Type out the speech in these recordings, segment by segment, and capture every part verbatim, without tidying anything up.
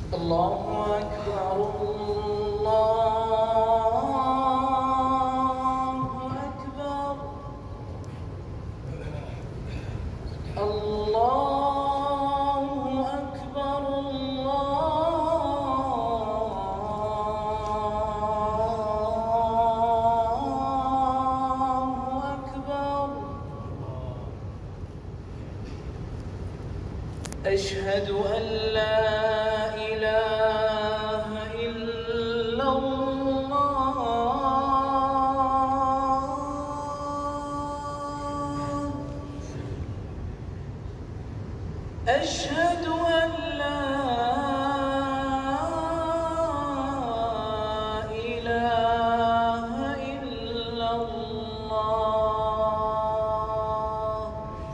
الله أكبر الله أكبر الله أكبر الله أكبر. أشهد أن لا إله إلا الله. أشهد أن لا إله إلا الله.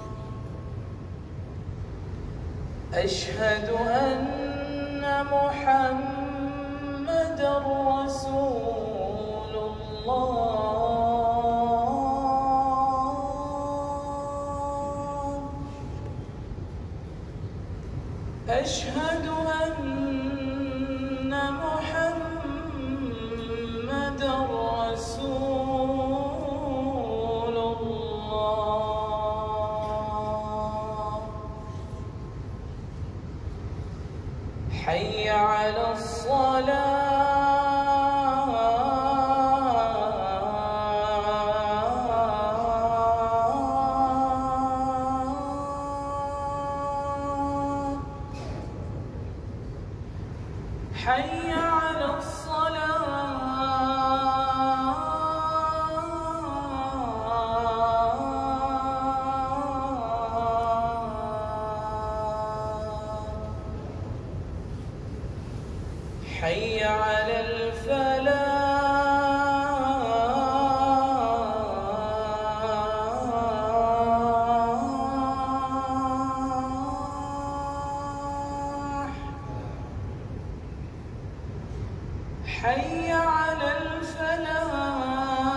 أشهد أن محمدًا رسول الله. أشهد أن محمدًا رسول الله. حي على الصلاة. حي على الصلاة. حي على الفلاح. حي على الفلاح.